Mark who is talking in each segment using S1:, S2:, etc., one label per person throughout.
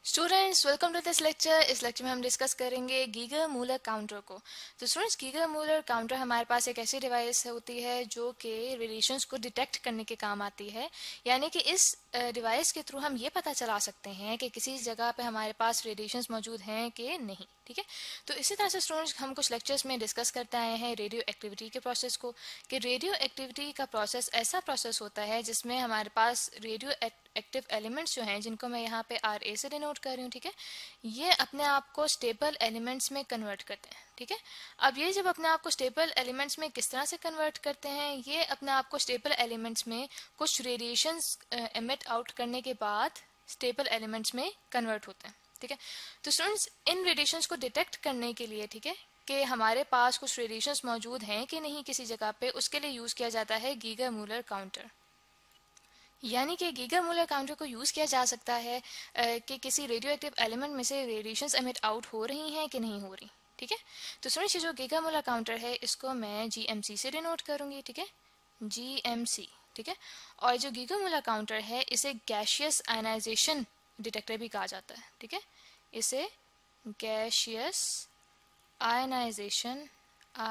S1: Students welcome to this lecture. इस lecture में हम डिस्कस करेंगे गीगर-मूलर काउंटर को। तो स्टूडेंट्स, गीगर-मूलर काउंटर हमारे पास एक ऐसी डिवाइस होती है जो कि रेडिएशंस को डिटेक्ट करने के काम आती है। यानी कि इस डिवाइस के थ्रू हम ये पता चला सकते हैं कि किसी जगह पे हमारे पास रेडिएशंस मौजूद हैं कि नहीं। ठीक है, तो इसी तरह से स्टूडेंट्स हम कुछ लेक्चर्स में डिस्कस करते आए हैं रेडियो एक्टिविटी के प्रोसेस को, कि रेडियो एक्टिविटी का प्रोसेस ऐसा प्रोसेस होता है जिसमें हमारे पास रेडियो एक्टिव एलिमेंट्स जो हैं, जिनको मैं यहाँ पे RA से डिनोट कर रही हूँ, ठीक है, ये अपने आप को स्टेबल एलिमेंट्स में कन्वर्ट करते हैं। ठीक है, अब ये जब अपने आप को स्टेबल एलिमेंट्स में किस तरह से कन्वर्ट करते हैं, ये अपने आप को स्टेबल एलिमेंट्स में कुछ रेडिएशंस एमिट आउट करने के बाद स्टेबल एलिमेंट्स में कन्वर्ट होते हैं। ठीक है, तो स्टूडेंट्स, इन रेडिएशंस को डिटेक्ट करने के लिए, ठीक है, कि हमारे पास कुछ रेडिएशंस मौजूद हैं कि नहीं किसी जगह पे, उसके लिए यूज़ किया जाता है गीगर-मूलर काउंटर। यानी कि गीगर-मूलर काउंटर को यूज़ किया जा सकता है कि किसी रेडियो एक्टिव एलिमेंट में से रेडिएशंस एमिट आउट हो रही हैं कि नहीं हो रही। ठीक है, तो स्टूडेंट्स, ये जो गीगर-मूलर काउंटर है इसको मैं GMC से डिनोट करूँगी। ठीक है, GMC। ठीक है, और जो गीगर-मूलर काउंटर है इसे गैशियस आयनाइजेशन डिटेक्टर भी कहा जाता है। ठीक है, इसे गैशियस आयनाइजेशन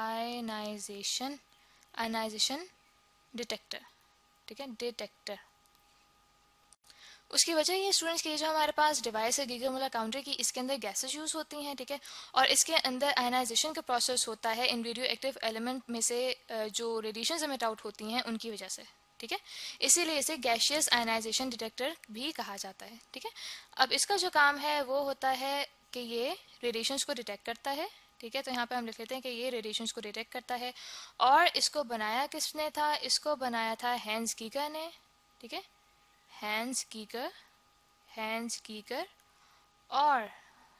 S1: डिटेक्टर, ठीक है, डिटेक्टर। उसकी वजह ये स्टूडेंट्स की जो हमारे पास डिवाइस है गीगर-मूलर काउंटर की, इसके अंदर गैसेस यूज़ होती हैं। ठीक है, और इसके अंदर आयनाइजेशन का प्रोसेस होता है इन रेडियो एक्टिव एलिमेंट में से जो रेडिएशंस एमिट आउट होती हैं उनकी वजह से। ठीक है, इसीलिए इसे गैशियस आयनाइजेशन डिटेक्टर भी कहा जाता है। ठीक है, अब इसका जो काम है वो होता है कि ये रेडिएशंस को डिटेक्ट करता है। ठीक है, तो यहाँ पे हम लिख लेते हैं कि ये रेडिएशंस को डिटेक्ट करता है। और इसको बनाया किसने था? इसको बनाया था हैंस गीगर ने। ठीक है, हैंस गीगर और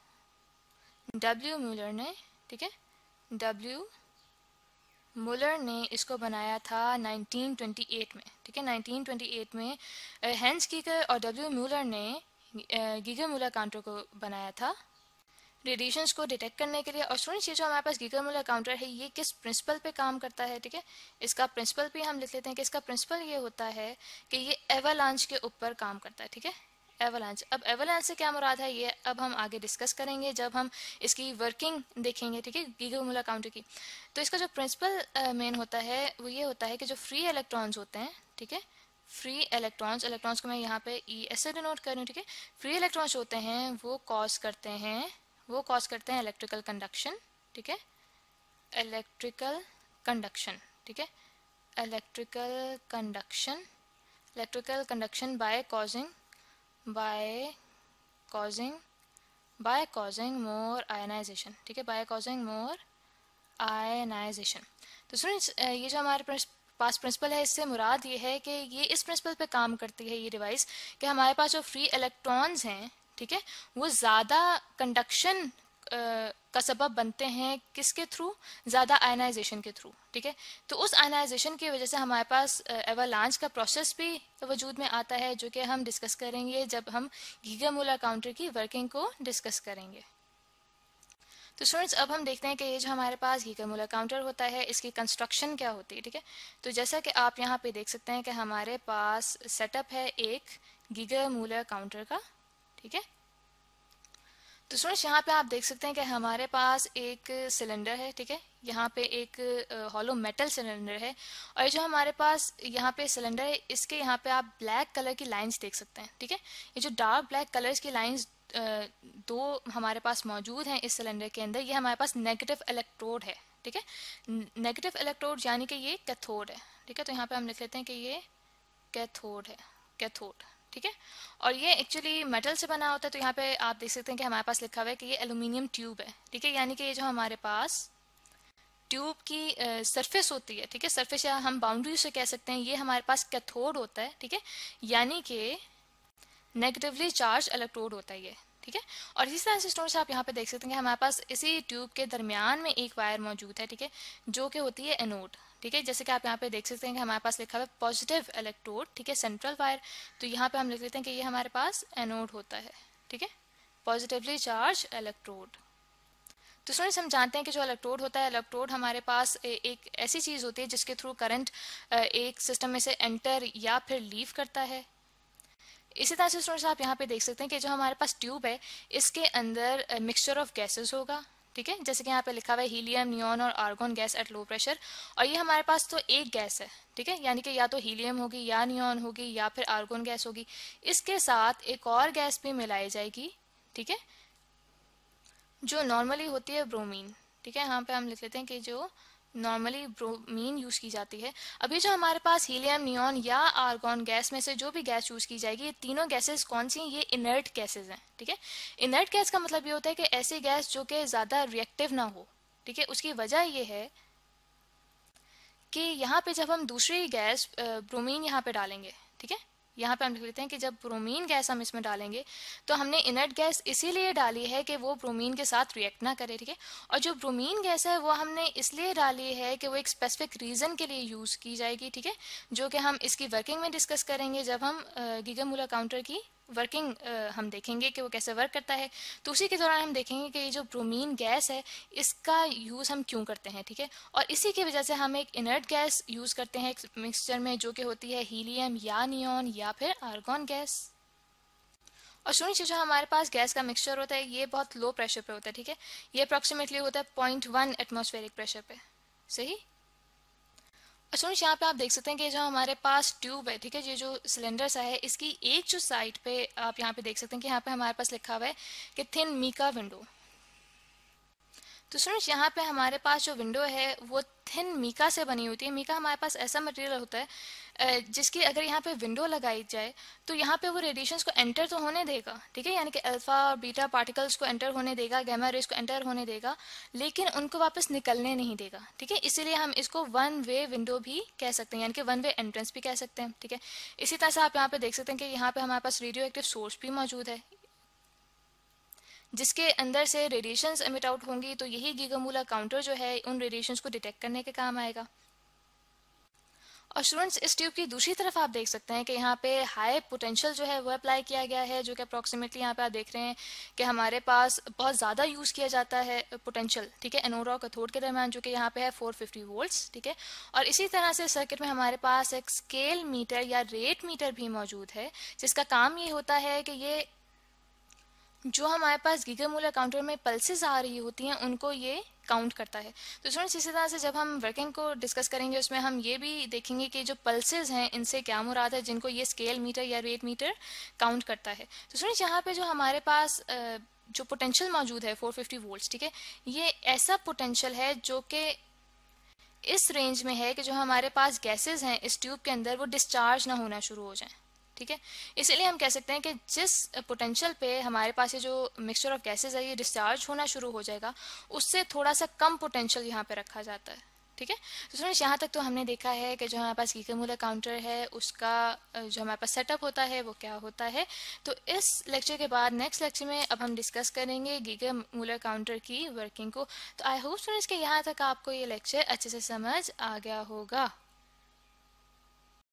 S1: W म्यूलर ने। ठीक है, W मुलर ने इसको बनाया था 1928 में। ठीक है, 1928 में हैंस गीगर और W म्यूलर ने गीगर-मूलर काउंटर को बनाया था रेडिएशंस को डिटेक्ट करने के लिए। और स्टूडेंट्स, ये जो हमारे पास गीगर-मूलर काउंटर है ये किस प्रिंसिपल पे काम करता है? ठीक है, इसका प्रिंसिपल भी हम लिख लेते हैं कि इसका प्रिंसिपल ये होता है कि ये एवलांच के ऊपर काम करता है। ठीक है, एवलांच। अब एवलांच से क्या मुराद है ये अब हम आगे डिस्कस करेंगे जब हम इसकी वर्किंग देखेंगे। ठीक है, गीगर-मूलर काउंटर की। तो इसका जो प्रिंसिपल मेन होता है वो ये होता है कि जो फ्री इलेक्ट्रॉन्स होते हैं, ठीक है, फ्री इलेक्ट्रॉन्स को मैं यहाँ पे ES से डिनोट कर रही हूँ। ठीक है, फ्री इलेक्ट्रॉन्स होते हैं वो कॉज करते हैं इलेक्ट्रिकल कंडक्शन। ठीक है, इलेक्ट्रिकल कंडक्शन। ठीक है, electrical conduction by causing more ionization. ठीक है, बाय कॉजिंग मोर आयनाइजेशन। तो स्टूडेंट्स, ये जो हमारे पास प्रिंसिपल है इससे मुराद ये है कि ये इस प्रिंसिपल पे काम करती है ये डिवाइस कि हमारे पास जो फ्री इलेक्ट्रॉन्स हैं, ठीक है, वो ज़्यादा कंडक्शन का सबब बनते हैं किसके थ्रू? ज़्यादा आयनाइजेशन के थ्रू। ठीक है, तो उस आयनाइजेशन की वजह से हमारे पास एवलांच का प्रोसेस भी वजूद में आता है, जो कि हम डिस्कस करेंगे जब हम गीगर-मूलर काउंटर की वर्किंग को डिस्कस करेंगे। तो स्टूडेंट्स, अब हम देखते हैं कि ये जो हमारे पास गीगर-मूलर काउंटर होता है इसकी कंस्ट्रक्शन क्या होती है। ठीक है, तो जैसा कि आप यहाँ पे देख सकते हैं कि हमारे पास सेटअप है एक गीगर-मूलर काउंटर का। ठीक है, तो स्टूडेंट्स, यहाँ पे आप देख सकते हैं कि हमारे पास एक सिलेंडर है। ठीक है, यहाँ पे एक हॉलो मेटल सिलेंडर है और ये जो हमारे पास यहाँ पे सिलेंडर है इसके यहाँ पे आप ब्लैक कलर की लाइंस देख सकते हैं। ठीक है, ये जो डार्क ब्लैक कलर्स की लाइंस दो हमारे पास मौजूद हैं इस सिलेंडर के अंदर, ये हमारे पास नेगेटिव इलेक्ट्रोड है। ठीक है, नेगेटिव इलेक्ट्रोड यानी कि ये कैथोड है। ठीक है, तो यहाँ पे हम लिख लेते हैं कि ये कैथोड है, कैथोड। ठीक है, और ये एक्चुअली मेटल से बना होता है। तो यहाँ पे आप देख सकते हैं कि हमारे पास लिखा हुआ है कि ये एल्यूमिनियम ट्यूब है। ठीक है, यानी कि ये जो हमारे पास ट्यूब की सरफेस होती है, ठीक है, सरफेस या हम बाउंड्री से कह सकते हैं, ये हमारे पास कैथोड होता है। ठीक है, यानी कि नेगेटिवली चार्ज इलेक्ट्रोड होता है ये। ठीक है, और इसी तरह से स्टूडेंट्स आप यहाँ पे देख सकते हैं कि हमारे पास इसी ट्यूब के दरमियान में एक वायर मौजूद है। ठीक है, जो कि होती है एनोड। ठीक है, जैसे कि आप यहाँ पे देख सकते हैं कि हमारे पास लिखा हुआ है पॉजिटिव इलेक्ट्रोड। ठीक है, सेंट्रल वायर। तो यहाँ पे हम लिख लेते हैं कि ये हमारे पास एनोड होता है। ठीक है, पॉजिटिवली चार्ज इलेक्ट्रोड। तो स्टूडेंट्स, हम जानते हैं कि जो इलेक्ट्रोड होता है, इलेक्ट्रोड हमारे पास एक ऐसी चीज़ होती है जिसके थ्रू करंट एक सिस्टम में से एंटर या फिर लीव करता है। इसी तरह से स्टूडेंट्स आप यहाँ पे देख सकते हैं कि जो हमारे पास ट्यूब है इसके अंदर मिक्सचर ऑफ गैसेस होगा, ठीक है, जैसे कि यहाँ पे लिखा हुआ है हीलियम, नियॉन और argon gas at low pressure. और ये हमारे पास तो एक गैस है, ठीक है, यानी कि या तो हीलियम होगी या नियॉन होगी या फिर आर्गोन गैस होगी। इसके साथ एक और गैस भी मिलाई जाएगी, ठीक है, जो नॉर्मली होती है ब्रोमीन, ठीक है। यहाँ पे हम लिख लेते हैं कि जो नॉर्मली ब्रोमीन यूज की जाती है। अभी जो हमारे पास हीलियम, नियॉन या आर्गॉन गैस में से जो भी गैस यूज की जाएगी, ये तीनों गैसेस कौन सी हैं? ये इनर्ट गैसेस हैं, ठीक है। इनर्ट गैस का मतलब ये होता है कि ऐसी गैस जो कि ज्यादा रिएक्टिव ना हो, ठीक है। उसकी वजह ये है कि यहाँ पे जब हम दूसरी गैस ब्रोमीन यहाँ पे डालेंगे, ठीक है, यहाँ पे हम लिख लेते हैं कि जब ब्रोमीन गैस हम इसमें डालेंगे तो हमने इनर्ट गैस इसीलिए डाली है कि वो ब्रोमीन के साथ रिएक्ट ना करे, ठीक है। और जो ब्रोमीन गैस है वो हमने इसलिए डाली है कि वो एक स्पेसिफिक रीजन के लिए यूज की जाएगी, ठीक है, जो कि हम इसकी वर्किंग में डिस्कस करेंगे जब हम गीगर-मुलर काउंटर की वर्किंग हम देखेंगे कि वो कैसे वर्क करता है। तो उसी के दौरान हम देखेंगे कि ये जो ब्रोमीन गैस है इसका यूज़ हम क्यों करते हैं, ठीक है। और इसी की वजह से हम एक इनर्ट गैस यूज़ करते हैं एक मिक्सचर में, जो कि होती है हीलियम या नियॉन या फिर आर्गॉन गैस। और सुनिए, जो हमारे पास गैस का मिक्सचर होता है ये बहुत लो प्रेशर पे होता है, ठीक है। ये अप्रॉक्सीमेटली होता है 0.1 एटमॉस्फेरिक प्रेशर पे, सही। सुनिए, यहाँ पे आप देख सकते हैं कि जो हमारे पास ट्यूब है, ठीक है, ये जो सिलेंडर सा है इसकी एक जो साइड पे आप यहाँ पे देख सकते हैं कि यहाँ पे हमारे पास लिखा हुआ है कि थिन मीका विंडो। तो सुनिए, यहाँ पे हमारे पास जो विंडो है वो थिन मीका से बनी होती है। मीका हमारे पास ऐसा मटेरियल होता है जिसकी अगर यहाँ पे विंडो लगाई जाए तो यहाँ पे वो रेडिएशंस को एंटर तो होने देगा, ठीक है, यानी कि अल्फा और बीटा पार्टिकल्स को एंटर होने देगा, गामा रेज को एंटर होने देगा, लेकिन उनको वापस निकलने नहीं देगा, ठीक है। इसीलिए हम इसको वन वे विंडो भी कह सकते हैं, यानी कि वन वे एंट्रेंस भी कह सकते हैं, ठीक है। इसी तरह से आप यहाँ पे देख सकते हैं कि यहाँ पे हमारे पास रेडियो एक्टिव सोर्स भी मौजूद है जिसके अंदर से रेडिएशंस एमिट आउट होंगी। तो यही गीगर-मुलर काउंटर जो है उन रेडिएशंस को डिटेक्ट करने के काम आएगा। और स्टूडेंट्स, इस ट्यूब की दूसरी तरफ आप देख सकते हैं कि यहाँ पे हाई पोटेंशियल जो है वो अप्लाई किया गया है, जो कि अप्रॉक्सीमेटली यहाँ पे आप देख रहे हैं कि हमारे पास बहुत ज़्यादा यूज़ किया जाता है पोटेंशियल, ठीक है, एनोड और कैथोड के दरमियान, जो कि यहाँ पे है 450 वोल्ट्स, ठीक है। और इसी तरह से सर्किट में हमारे पास एक स्केल मीटर या रेट मीटर भी मौजूद है, जिसका काम ये होता है कि ये जो हमारे पास गीगर-मुलर काउंटर में पल्सेस आ रही होती हैं उनको ये काउंट करता है। तो स्टूडेंट्स, इसी तरह से जब हम वर्किंग को डिस्कस करेंगे उसमें हम ये भी देखेंगे कि जो पल्सेस हैं इनसे क्या मुराद है, जिनको ये स्केल मीटर या रेट मीटर काउंट करता है। तो स्टूडेंट्स, यहाँ पे जो हमारे पास जो पोटेंशियल मौजूद है 450 वोल्ट्स, ठीक है, ये ऐसा पोटेंशियल है जो कि इस रेंज में है कि जो हमारे पास गैसेज हैं इस ट्यूब के अंदर वो डिस्चार्ज ना होना शुरू हो जाएं, ठीक है। इसलिए हम कह सकते हैं कि जिस पोटेंशियल पे हमारे पास ये जो मिक्सचर ऑफ गैसेज है ये डिस्चार्ज होना शुरू हो जाएगा, उससे थोड़ा सा कम पोटेंशियल यहाँ पे रखा जाता है, ठीक है। तो स्टूडेंट्स, यहाँ तक तो हमने देखा है कि जो हमारे पास गीगर-मुलर काउंटर है उसका जो हमारे पास सेटअप होता है वो क्या होता है। तो इस लेक्चर के बाद नेक्स्ट लेक्चर में अब हम डिस्कस करेंगे गीगर-मुलर काउंटर की वर्किंग को। तो आई होप स्टूडेंट्स कि यहाँ तक आपको ये लेक्चर अच्छे से समझ आ गया होगा।